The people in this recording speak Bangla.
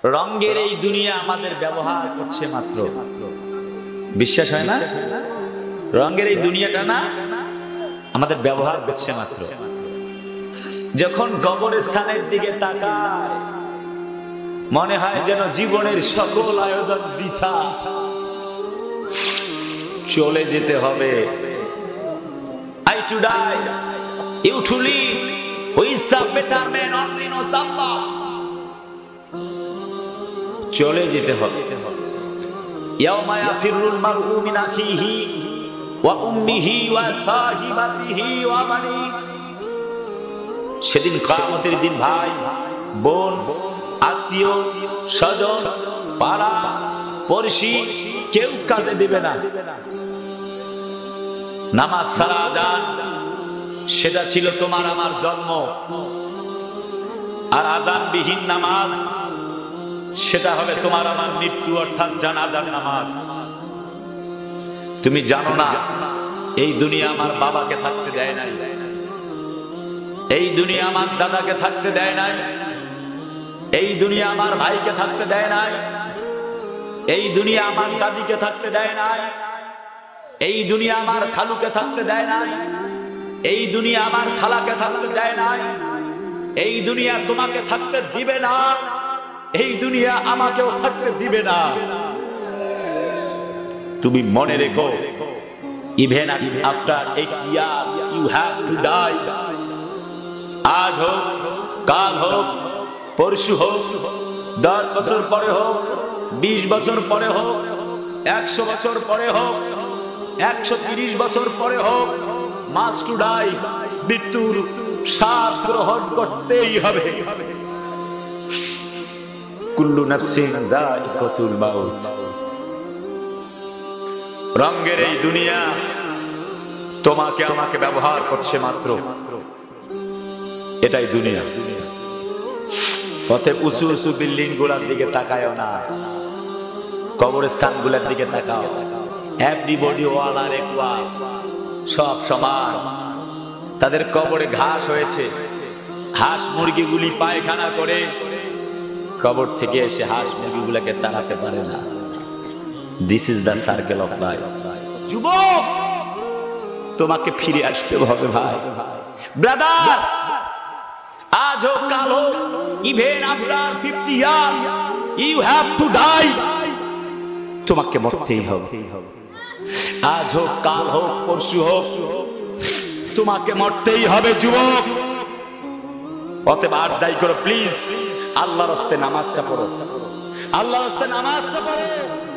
রঙের এই দুনিয়া আমাদের ব্যবহার করছে মাত্র। বিশ্বাস হয় না? রঙের এই দুনিয়াটা না আমাদের ব্যবহার করছে মাত্র। যখন কবরস্থানের দিকে তাকায় মনে হয় যেন জীবনের সকল আয়োজন বৃথা, চলে যেতে হবে। I to die, you to live, who is the better man only knows Allah. চলে যেতে হবে। ইয়াউমা ইয়াফিরুল মারউ মিন আখিহি ওয়া উম্মিহি ওয়া সাহিবাতিহি ওয়া বানি। সেদিন কিয়ামতের দিন ভাই, বোন, আত্মীয়, স্বজন, পাড়া পড়শি কেউ কাজে দিবে না। নামাজ ছাড়া আযান, সেটা ছিল তোমার আমার জন্ম। আর আযানবিহীন নামাজ, সেটা হবে তোমার আমার মৃত্যু, অর্থাৎ জানাজার নামাজ। তুমি জানো না এই দুনিয়া আমার বাবাকে থাকতে দেয় নাই, এই দুনিয়া আমার দাদাকে থাকতে দেয় নাই, এই দুনিয়া আমার ভাইকে থাকতে দেয় নাই, এই দুনিয়া আমার দাদিকে থাকতে দেয় নাই, এই দুনিয়া আমার খালুকে থাকতে দেয় নাই, এই দুনিয়া আমার খালাকে থাকতে দেয় নাই, এই দুনিয়া তোমাকে থাকতে দিবে না, এই দুনিয়া আমাকেও থাকতে দিবে না। তুমি মনে রেখো, even after 80 years you have to die. আজ হোক, কাল হোক, পরশু হোক, 10 বছর পরে হোক, 20 বছর পরে হোক, 100 বছর পরে হোক, 130 বছর পরে হোক, মাস্ট টু ডাই। মৃত্যুর স্বাদ গ্রহণ করতেই হবে। কুল্লু নাফসিন যায়িকাতুল মাউত। রঙের এই দুনিয়া তোমাকে আমাকে ব্যবহার করছে মাত্র, এটাই দুনিয়া। অতএব উঁচু উঁচু বিল্ডিং গুলার দিকে তাকায়ও না, কবরস্থান গুলার দিকে তাকাও। এভরিবডি ওয়াল আর ইকুয়াল, সব সমান। তাদের কবরে ঘাস হয়েছে, হাঁস মুরগিগুলি পায়খানা করে কবর থেকে এসে হাঁস মুরগিগুলোকে তাড়াতে পারে না। This is the circle of life. যুবক, তোমাকে ফিরে আসতে হবে ভাই, ব্রাদার। আজ হোক, কাল হোক, even after 50 years you have to die. তোমাকে মরতেই হবে। আজ হোক, কাল হোক, পরশু হোক, তোমাকে মরতেই হবে যুবক। অতএব আর যাই করো, প্লিজ আল্লাহর রাস্তায় নামাজটা পড়ো, আল্লাহর রাস্তায় নামাজটা পড়ো।